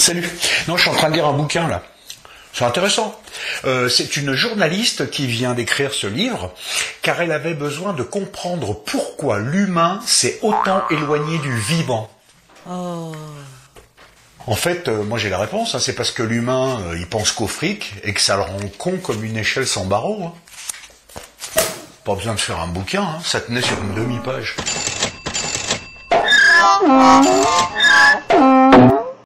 Salut. Non, je suis en train de lire un bouquin là. C'est intéressant. C'est une journaliste qui vient d'écrire ce livre car elle avait besoin de comprendre pourquoi l'humain s'est autant éloigné du vivant. Oh. En fait, moi j'ai la réponse, hein, c'est parce que l'humain, il pense qu'au fric et que ça le rend con comme une échelle sans barreaux. Hein. Pas besoin de faire un bouquin, hein, ça tenait sur une demi-page.